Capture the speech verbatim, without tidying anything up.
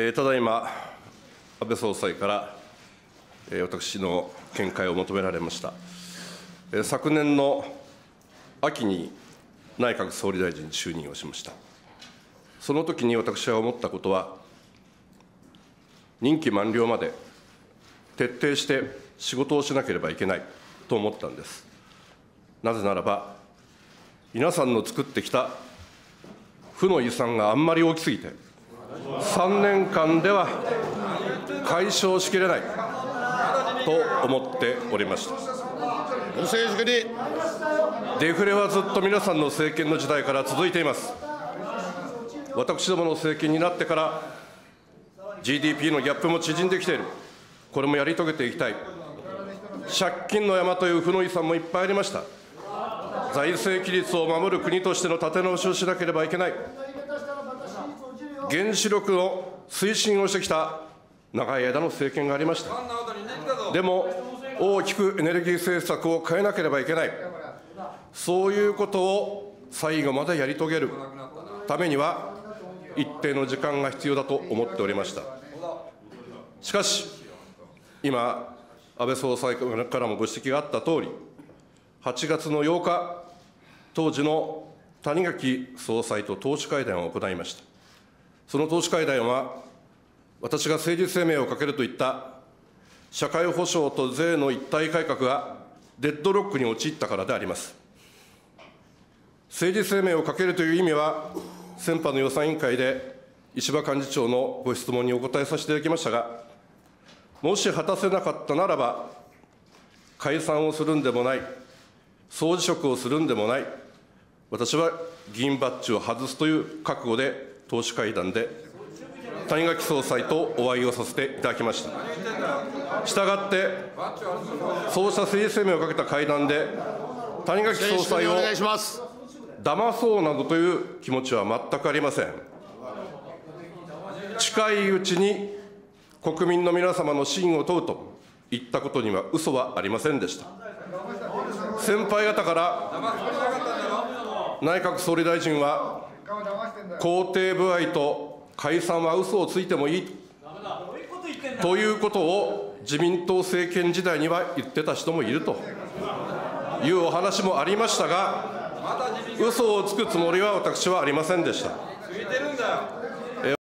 ただいま、安倍総裁から私の見解を求められました。昨年の秋に内閣総理大臣に就任をしました。その時に私は思ったことは、任期満了まで徹底して仕事をしなければいけないと思ったんです。なぜならば、皆さんの作ってきた負の遺産があんまり大きすぎて、さんねんかんでは解消しきれないと思っておりました。 政治にデフレはずっと皆さんの政権の時代から続いています。私どもの政権になってから ジーディーピー のギャップも縮んできている。これもやり遂げていきたい。借金の山という負の遺産もいっぱいありました。財政規律を守る国としての立て直しをしなければいけない。原子力の推進をしてきた長い間の政権がありました。でも、大きくエネルギー政策を変えなければいけない。そういうことを最後までやり遂げるためには、一定の時間が必要だと思っておりました。しかし、今、安倍総裁からもご指摘があったとおり、はちがつのようか、当時の谷垣総裁と党首会談を行いました。その党首会談は、私が政治生命をかけるといった社会保障と税の一体改革がデッドロックに陥ったからであります。政治生命をかけるという意味は、先般の予算委員会で石破幹事長のご質問にお答えさせていただきましたが、もし果たせなかったならば、解散をするんでもない、総辞職をするんでもない、私は議員バッジを外すという覚悟で、党首会談で谷垣総裁とお会いをさせていただきました。したがって、そうした政治生命をかけた会談で、谷垣総裁を騙そうなどという気持ちは全くありません。近いうちに国民の皆様の信を問うと言ったことには嘘はありませんでした。先輩方から内閣総理大臣は公邸歩合と解散は嘘をついてもいいということを自民党政権時代には言ってた人もいるというお話もありましたが、嘘をつくつもりは私はありませんでした。